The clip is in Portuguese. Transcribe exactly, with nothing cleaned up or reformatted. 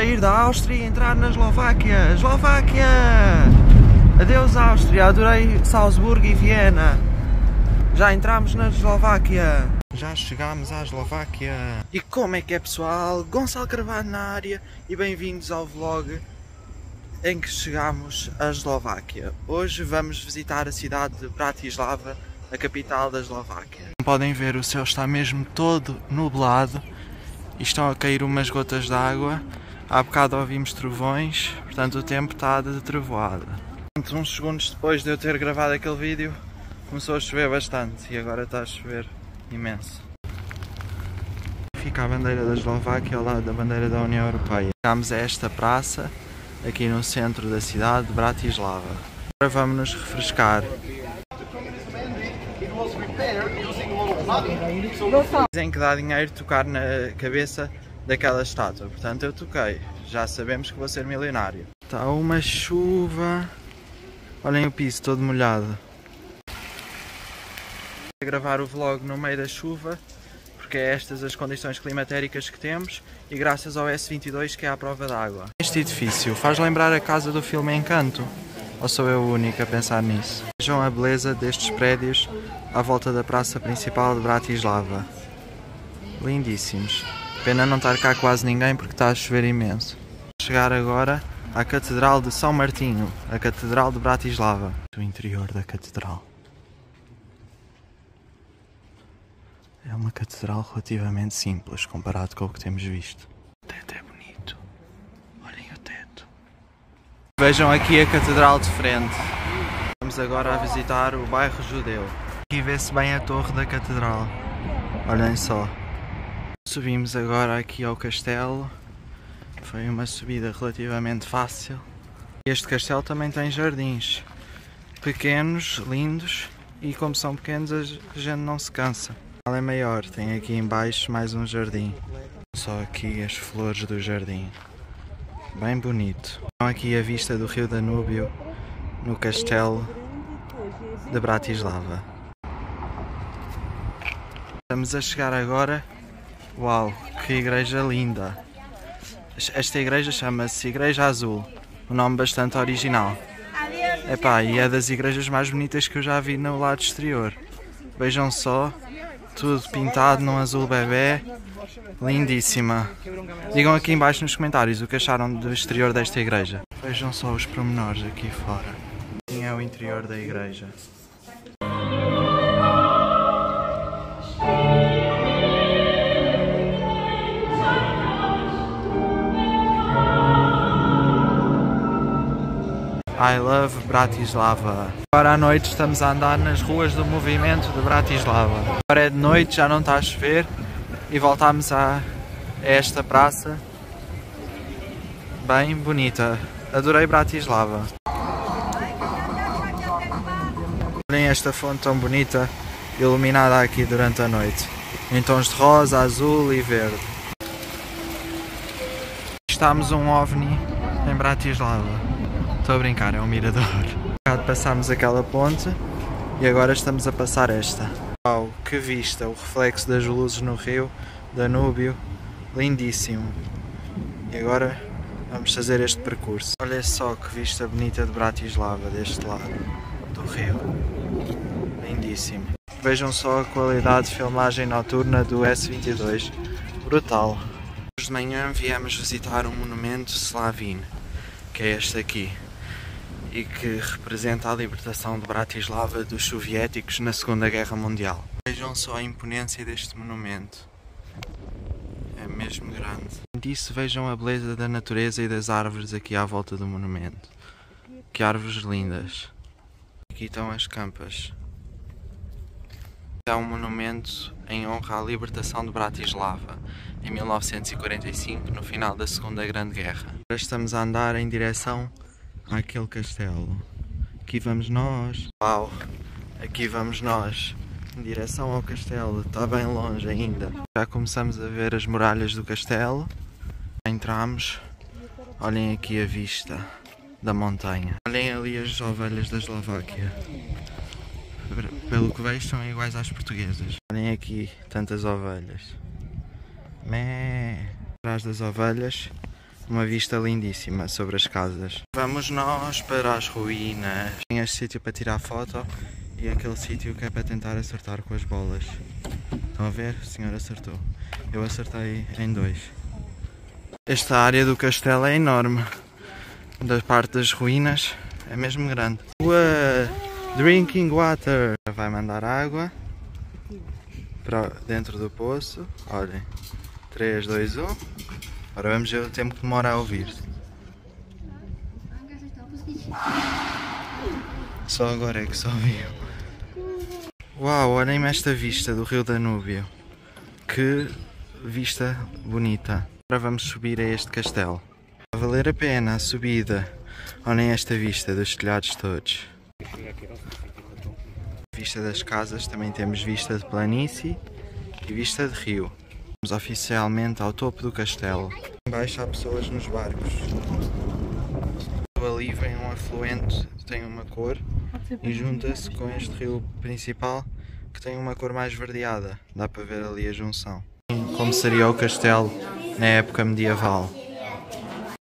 sair da Áustria e entrar na Eslováquia. Eslováquia! Adeus Áustria, adorei Salzburgo e Viena. Já entramos na Eslováquia. Já chegámos à Eslováquia. E como é que é, pessoal? Gonçalo Carvalho na área e bem-vindos ao vlog em que chegamos à Eslováquia. Hoje vamos visitar a cidade de Bratislava, a capital da Eslováquia. Como podem ver, o céu está mesmo todo nublado e estão a cair umas gotas de água. Há bocado ouvimos trovões, portanto o tempo está de trovoada. Uns segundos depois de eu ter gravado aquele vídeo, começou a chover bastante e agora está a chover imenso. Fica a bandeira da Eslováquia ao lado da bandeira da União Europeia. Chegámos a esta praça, aqui no centro da cidade de Bratislava. Agora vamos nos refrescar. Dizem que dá dinheiro tocar na cabeça daquela estátua, portanto eu toquei. Já sabemos que vou ser milionário. Está uma chuva. Olhem o piso todo molhado. Vou gravar o vlog no meio da chuva, porque é estas as condições climatéricas que temos e graças ao S vinte e dois que é à prova d'água. Este edifício faz lembrar a casa do filme Encanto, ou sou eu o único a pensar nisso? Vejam a beleza destes prédios à volta da praça principal de Bratislava. Lindíssimos. Pena não estar cá quase ninguém porque está a chover imenso. Vou chegar agora à Catedral de São Martinho, a Catedral de Bratislava. O interior da catedral. É uma catedral relativamente simples comparado com o que temos visto. O teto é bonito. Olhem o teto. Vejam aqui a catedral de frente. Vamos agora a visitar o bairro judeu. Aqui vê-se bem a torre da catedral. Olhem só. Subimos agora aqui ao castelo. Foi uma subida relativamente fácil. Este castelo também tem jardins pequenos, lindos, e como são pequenos a gente não se cansa. É maior, tem aqui em baixo mais um jardim. Só aqui as flores do jardim. Bem bonito. Aqui a vista do rio Danúbio no castelo de Bratislava. Estamos a chegar agora. Uau, que igreja linda! Esta igreja chama-se Igreja Azul, um nome bastante original. Epá, e é das igrejas mais bonitas que eu já vi no lado exterior. Vejam só, tudo pintado num azul bebê, lindíssima. Digam aqui em baixo nos comentários o que acharam do exterior desta igreja. Vejam só os pormenores aqui fora. Assim é o interior da igreja. I love Bratislava. Agora à noite estamos a andar nas ruas do movimento de Bratislava. Agora é de noite, já não está a chover e voltamos a esta praça bem bonita. Adorei Bratislava. Olhem esta fonte tão bonita, iluminada aqui durante a noite, em tons de rosa, azul e verde. Estamos um ovni em Bratislava. Estou a brincar, é um mirador. Passámos aquela ponte e agora estamos a passar esta. Uau, que vista! O reflexo das luzes no rio Danúbio, lindíssimo. E agora vamos fazer este percurso. Olha só que vista bonita de Bratislava deste lado do rio. Lindíssimo. Vejam só a qualidade de filmagem noturna do S vinte e dois. Brutal. Hoje de manhã viemos visitar um monumento Slavin, que é este aqui, e que representa a libertação de Bratislava dos soviéticos na Segunda Guerra Mundial. Vejam só a imponência deste monumento. É mesmo grande. Disso, vejam a beleza da natureza e das árvores aqui à volta do monumento. Que árvores lindas. Aqui estão as campas. É um monumento em honra à libertação de Bratislava em mil novecentos e quarenta e cinco, no final da Segunda Grande Guerra. Agora estamos a andar em direção àquele castelo. Aqui vamos nós. Uau! Aqui vamos nós. Em direção ao castelo. Está bem longe ainda. Já começamos a ver as muralhas do castelo. Já entramos. Olhem aqui a vista da montanha. Olhem ali as ovelhas da Eslováquia. Pelo que vejo são iguais às portuguesas. Olhem aqui tantas ovelhas. Mé. Atrás das ovelhas Uma vista lindíssima sobre as casas. Vamos nós para as ruínas. Tem este sítio para tirar foto e aquele sítio que é para tentar acertar com as bolas. Estão a ver? O senhor acertou. Eu acertei em dois. Esta área do castelo é enorme. Da parte das ruínas é mesmo grande. Ué, drinking water. Vai mandar água para dentro do poço. Olhem. três, dois, um. Agora vamos ver o tempo que demora a ouvir-se. Só agora é que só ouviu. Uau, olhem-me esta vista do rio Danúbio. Que vista bonita. Agora vamos subir a este castelo. Vai valer a pena a subida. Olhem esta vista dos telhados todos. Vista das casas, também temos vista de planície e vista de rio. Vamos oficialmente ao topo do castelo. Embaixo há pessoas nos barcos. Ali vem um afluente que tem uma cor e junta-se com este rio principal que tem uma cor mais verdeada. Dá para ver ali a junção. Como seria o castelo na época medieval.